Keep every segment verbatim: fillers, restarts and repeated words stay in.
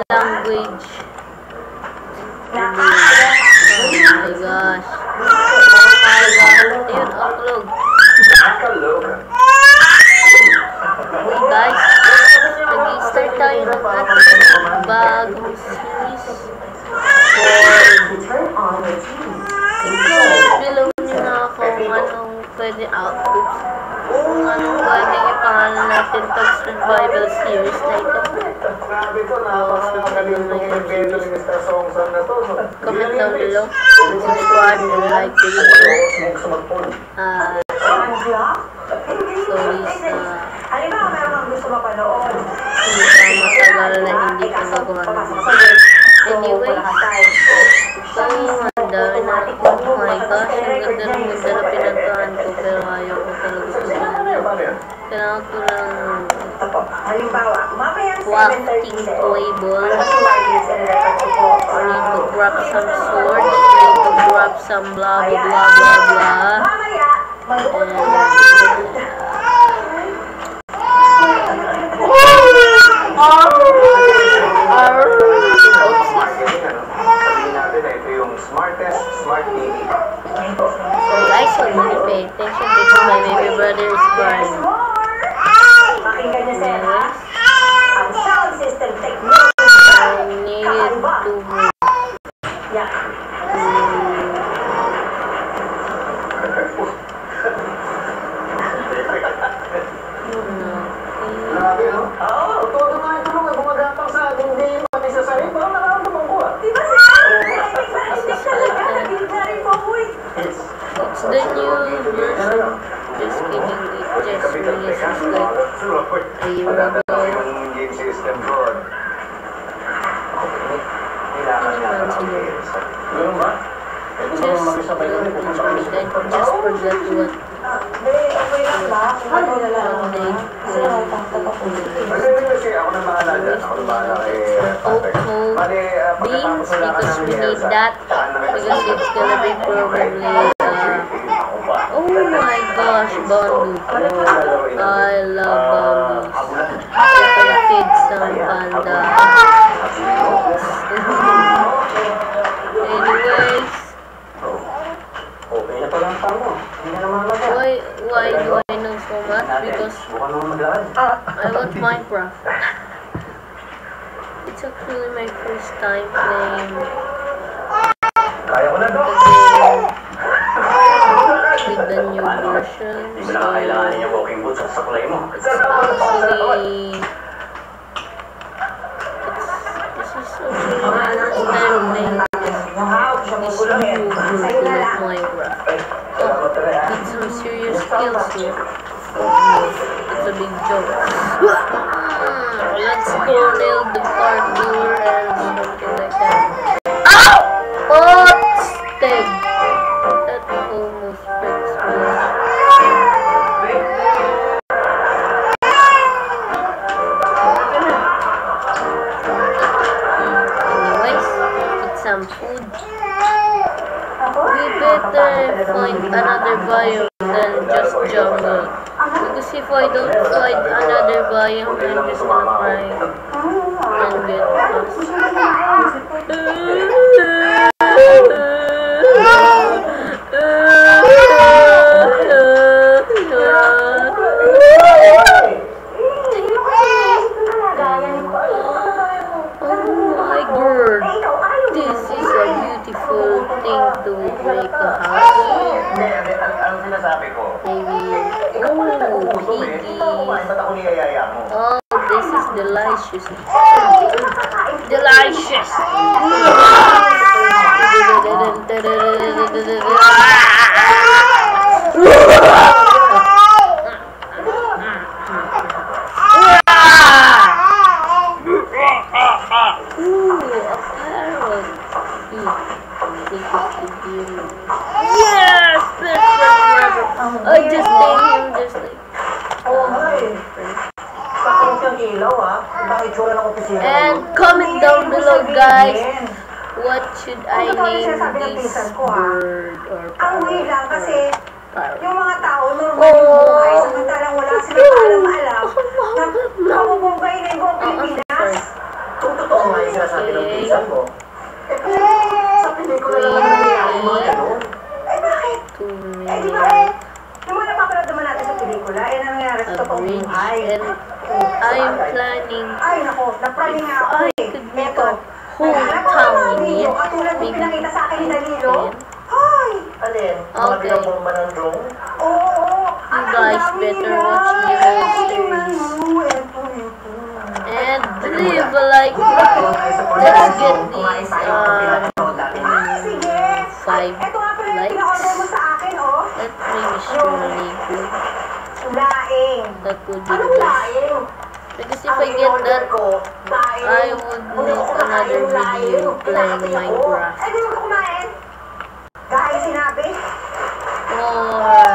language. Oh my gosh. Oh my gosh. Ayun, upload. Okay guys, nag-start tayo ng ating bagong series for i-comment below nyo na kung anong pwede output, kung anong pwede ipangalan natin itong survival series na ito. O survival minecraft series. Comment down below, subscribe and like the video. Uh, sorry sa matagal na hindi ko nagawa naman. Anyway, so, ang dami na. Oh my gosh, ang ganda ng ganda na pinantahan ko, pero ayaw ko talaga ito. Kailangan ko lang crafting table. I need to grab some swords. I need to grab some blah blah blah blah blah. So guys, so really pay attention because my baby brother is crying. Anyways, I need to move. It's the new version. Just kidding, it just released like a year ago. Just just forget what beans because we need that because it's gonna be probably uh, oh my gosh, bamboo. I love bamboos. I can feed some panda. Anyways, why why do I know so much? Because I want Minecraft. It's actually my first time playing the game with the new version, so it's actually it's, this is actually my first time playing this, this new version of Minecraft. Oh, with some serious skills here. It's a big joke. Let's go nail the parkour and something like that. Ow! Oh, steg. That almost breaks me. Anyways, eat some food. We better find another biome than just jungle. Because if I don't find another biome, I'm just gonna cry and get lost. Oh my god, this is a beautiful thing to make a house. Maybe. Oh, this is delicious. Delicious. Ooh, a parrot. Yes, perfect. I just named him just like. And comment down below, guys, what should I name this bird or parrot? Yung mga tao, normal yung buhay, samantalang wala sila alam-alam na namumugay na yung Pilipinas. Kung totoo nga yung planning. Ay, naku, napraning nga ako I eh. could make Eto. a whole town in it. Katulad ng Maybe pinakita sa akin ni Danilo. ten. Ay! Alin? Mga Okay. pinapurma ng drone? Oo, oo. You guys better watch the whole series. And leave a like. Let's get these uh, Sige. five Ito nga pala yung likes. pina-order mo sa akin, oh. That really surely good. Laing. That would be Anong the best. laing? Because if I get that, Laing. I would make another video playing Minecraft. Ay, di mo kumain? Dahil sinabi? Or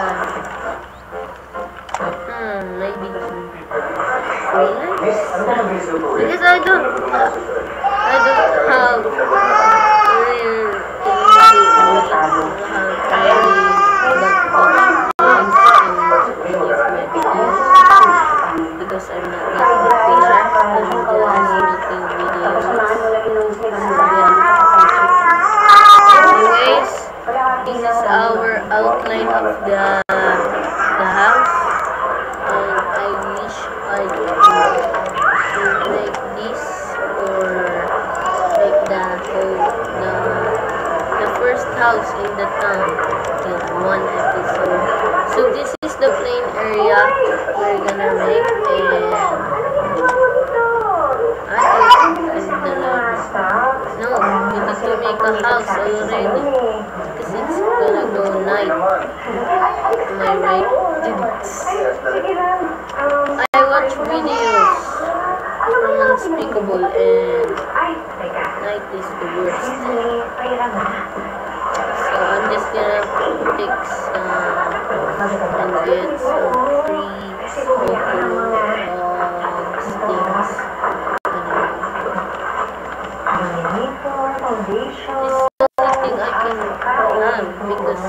hmm, maybe three likes. Because I don't, uh, I don't have real, I don't have really that much likes in any of my videos. Because I'm not that popular. I'm just making videos. So yeah. Anyways, this is our outline of the the house, and I wish I could make this or make the whole the the first house in the town in one episode. So this is the plain area we're gonna make, and I think the no, we need to make a house already. Because it's gonna go night. Am I right? I watch videos from Unspeakable and night is the worst. So I'm just gonna pick some and get some free Pokemon uh, sticks. This thing I can have because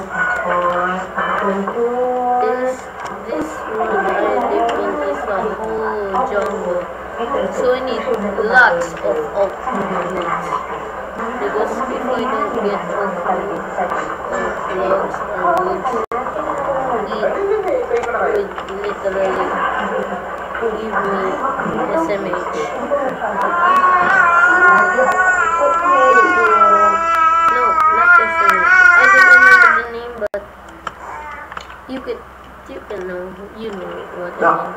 this this room I live in is a whole jungle, so I need lots of oak woods. Because if I don't get oak woods or logs or woods, it would literally give me S M H. No, not S M H. I don't remember the name, but you could, you can know, you know what I mean.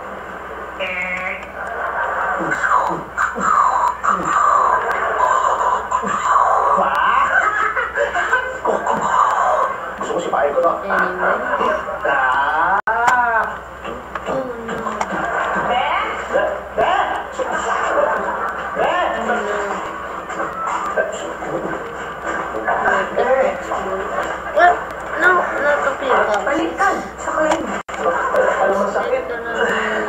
Gusto ko sipahin ko to. Anyway. Ah! Oh no. Be! Be! Be! Well, no, not the pickup. Baliktad. Sakay. Ano masakit? Ito na.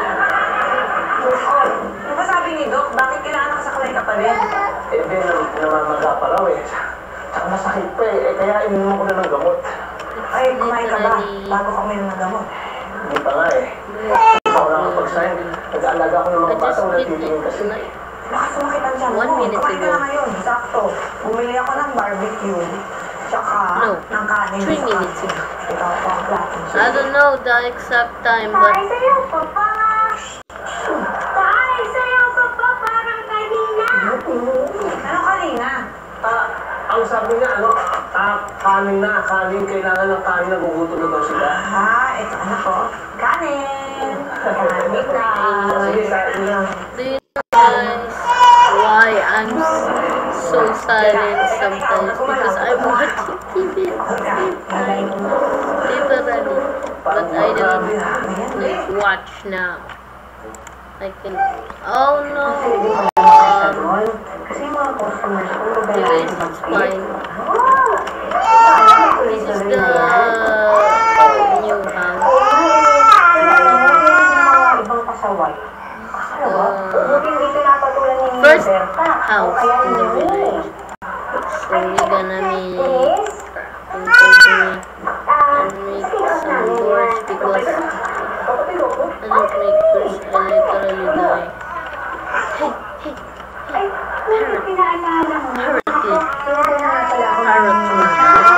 Ano ba sabi ni Doc? Bakit kailangan nakasaklay ka pa rin? Eh, di na- namamaga pa raw eh. Tsaka masakit pa eh. Eh, kaya ininom ko na ng gamot. Ay, kumain ka ba? Bago ka uminom ng gamot. Hindi pa nga eh. Hindi pa ako nakapag-sign. Nag-aalaga ko ng I mga bata. just Wala did titingin it kasi. tonight. Baka sumakit ang tiyan mo. One minute Kumain ka ago. na ngayon. Sakto. Bumili ako ng barbecue. Tsaka No. ng kanin. Three sa minutes kanin. ago. Ito ako ang plato. I don't know the exact time, but Tay, sayaw ka pa! Tay, sayaw ka pa! Parang kanina! Ano kanina? Ah, ang sabi niya, ano, ah, kanin na, kanin, kailangan ng kanin, nagugutom na daw sila. Ah, ito ano ko? Kanin! Kanin na! Sige, kain na. do you know guys why I'm s- so silent sometimes? Because I'm watching T V at the same time. Literally. But I don't like watch now. I can. Oh no! Um, Kasi yung mga customers ko, anyways, it's fine. This is the new house. ibang pasaway. Uh, Buti hindi pinapatulan ni First Berta. house Kaya in the hindi. village. So we're gonna make Yes. continue Ah, and make some doors because I don't make doors. I literally die. Hey, hey, ay, ano pinaalala mo? parrot kid. Tinatala pala ako Parrot ng- kid.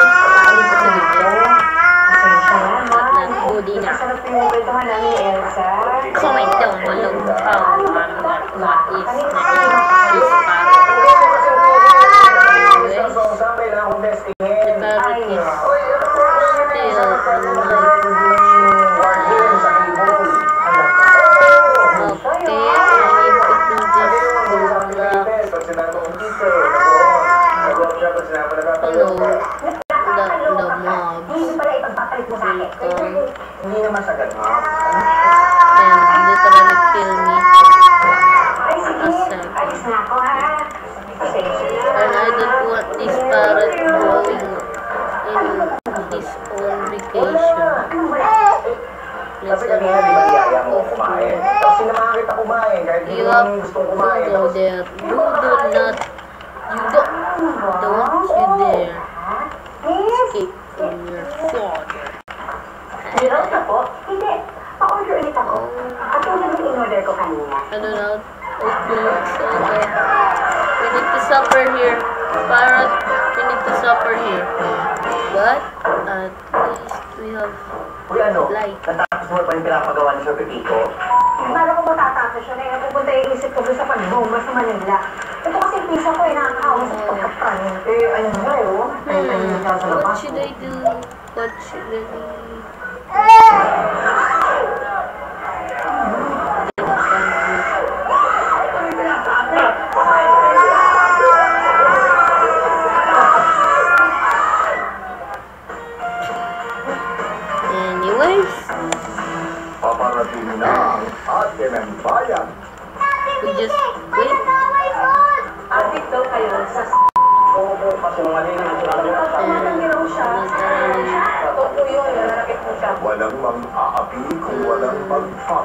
Pasensya na, ha? But not good enough. Masarap yung kwentuhan namin ni Elsa. Comment down below how I'm have yung gustong to kumain. go Tapos, there. You do not, you do, don't you dare escape from your father. Meron na po? Hindi. Pa-order ulit ako. Katulad ng in-order ko kanina. Ano na? Okay, so okay. We need to suffer here. Parrot, we need to suffer here. But, at least we have uy ano, light. natapos mo pa yung pinapagawa ni Sir Pepito. Paano ko matatapos yun? Eh, napupunta yung isip ko doon sa pag-bomba sa Manila. Ito kasi yung pisa ko eh, nakakahawa sa pagkapranin. Eh, ayun na eh, oh. Ayun na yung sa Hmm, what labas. should I do? What should I do? Anyways, Paparating na ang ate ng bayan. we just wait. Update daw kayo sa Oo po, kasi mga nila yung sinabi ko. Tumatang niyo raw siya. Literally, Totoo po yun, nanakit po siya. Walang mang-aapi kung walang magpap.